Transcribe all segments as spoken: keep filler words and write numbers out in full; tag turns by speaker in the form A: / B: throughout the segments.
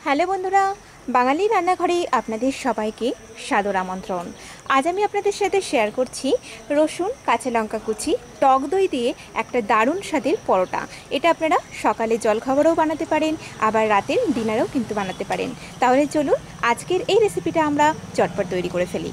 A: Hello বন্ধুরা, বাঙালি রান্নাঘরে আপনাদের সবাইকে সাদর আমন্ত্রণ। আজ আমি আপনাদের সাথে শেয়ার করছি রসুন, কাঁচা লঙ্কা কুচি, টক দই দিয়ে একটা দারুণ স্বাদের পরোটা। এটা আপনারা সকালে জলখাবারও বানাতে পারেন, আবার রাতের ডিনারও কিন্তু বানাতে পারেন। তাহলে চলুন আজকের এই রেসিপিটা আমরা চটপট তৈরি করে ফেলি।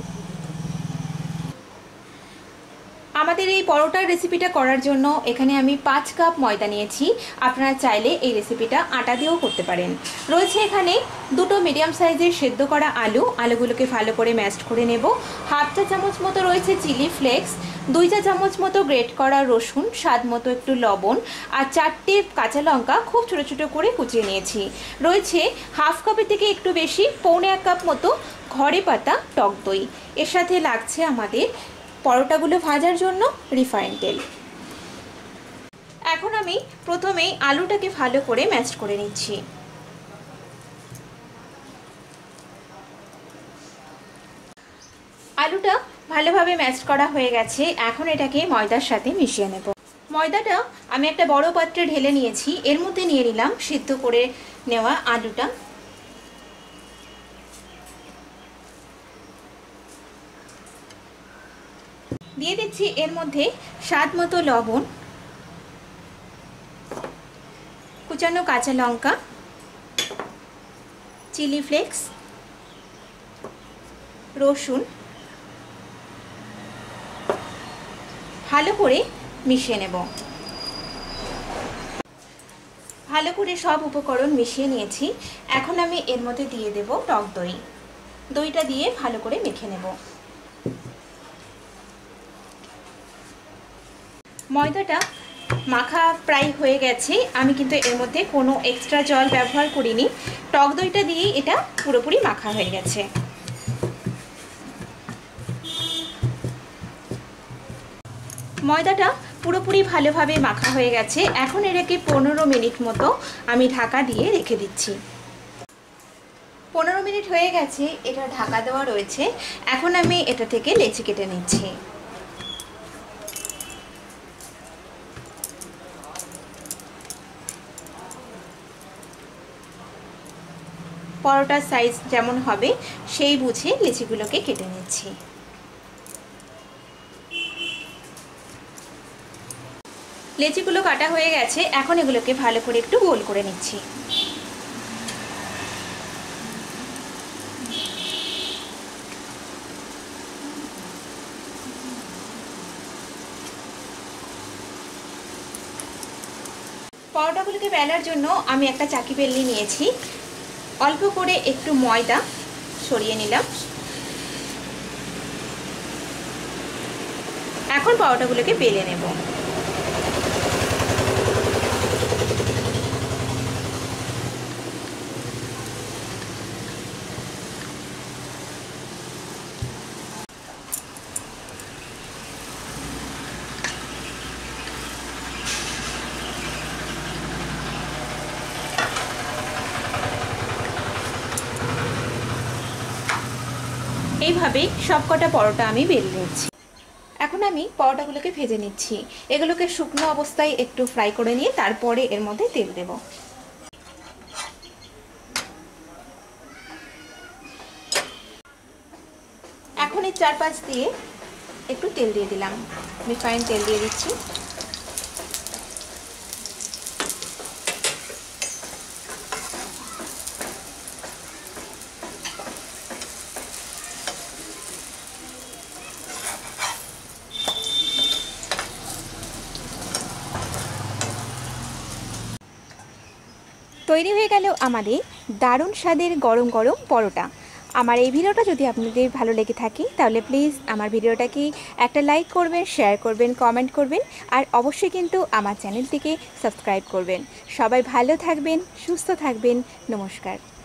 A: আমাদের এই পরোটার রেসিপিটা করার জন্য এখানে আমি পাঁচ কাপ ময়দা নিয়েছি। আপনারা চাইলে এই রেসিপিটা আটা দিয়েও করতে পারেন। রয়েছে এখানে দুটো মিডিয়াম সাইজের সেদ্ধ করা আলু, আলুগুলোকে ভালো করে ম্যাশড করে নেব। হাফ চা চামচ মতো রয়েছে চিলি ফ্লেক্স, দুই চা চামচ মতো গ্রেট করা রসুন, স্বাদ মতো একটু লবণ, আর চারটে কাঁচা লঙ্কা খুব ছোটো ছোটো করে কুচিয়ে নিয়েছি। রয়েছে হাফ কাপের থেকে একটু বেশি, পৌনে এক কাপ মতো ঘরে পাতা টক দই। এর সাথে লাগছে আমাদের পরোটাগুলো ভাজার জন্য রিফাইন তেল। এখন আমি প্রথমেই আলুটাকে ভালো করে ম্যাশ করে নিচ্ছি। আলুটা ভালোভাবে ম্যাশ করা হয়ে গেছে। এখন এটাকে ময়দার সাথে মিশিয়ে নেব। ময়দাটা আমি একটা বড় পাত্রে ঢেলে নিয়েছি। এর মধ্যে নিয়ে নিলাম সিদ্ধ করে নেওয়া আলুটা। দিয়ে দিচ্ছি এর মধ্যে স্বাদ মতো লবণ, কুচানো কাঁচা লঙ্কা, চিলি ফ্লেক্স, রসুন, ভালো করে মিশিয়ে নেব। ভালো করে সব উপকরণ মিশিয়ে নিয়েছি। এখন আমি এর মধ্যে দিয়ে দেব টক দই। দইটা দিয়ে ভালো করে মেখে নেব। ময়দাটা মাখা প্রায় হয়ে গেছে। আমি কিন্তু এর মধ্যে কোনো এক্সট্রা জল ব্যবহার করিনি। টক দইটা দিয়েই এটা পুরোপুরি মাখা হয়ে গেছে। ময়দাটা পুরোপুরি ভালোভাবে মাখা হয়ে গেছে। এখন এটাকে পনেরো মিনিট মতো আমি ঢাকা দিয়ে রেখে দিচ্ছি। পনেরো মিনিট হয়ে গেছে, এটা ঢাকা দেওয়া রয়েছে। এখন আমি এটা থেকে লেচি কেটে নিচ্ছি। পরোটার সাইজ যেমন হবে সেই বুঝে লেচিগুলোকে কেটে নিচ্ছি। লেচিগুলো কাটা হয়ে গেছে। এখন এগুলোকে ভালো করে একটু গোল করে নিচ্ছি। পরোটাগুলোকে বেলার জন্য আমি একটা চাকি বেলনি নিয়েছি। অল্প করে একটু ময়দা সরিয়ে নিলাম। এখন পরোটাগুলোকে বেলে নেব। এইভাবে সবকটা পরোটা আমি বেলে নিচ্ছি। এখন আমি পরোটাগুলোকে ভেজে নিচ্ছি। এগুলোকে শুকনো অবস্থায় একটু ফ্রাই করে নিয়ে তারপরে এর মধ্যে তেল দেব। এখন এই চারপাশ দিয়ে একটু তেল দিয়ে দিলাম। রিফাইন তেল দিয়ে দিচ্ছি। তৈরি হয়ে গেল আমাদের দারুণ স্বাদের গরম গরম পরোটা। আমার এই ভিডিওটা যদি আপনাদের ভালো লেগে থাকে তাহলে প্লিজ আমার ভিডিওটাকে একটা লাইক করবেন, শেয়ার করবেন, কমেন্ট করবেন, আর অবশ্যই কিন্তু আমার চ্যানেলটিকে সাবস্ক্রাইব করবেন। সবাই ভালো থাকবেন, সুস্থ থাকবেন। নমস্কার।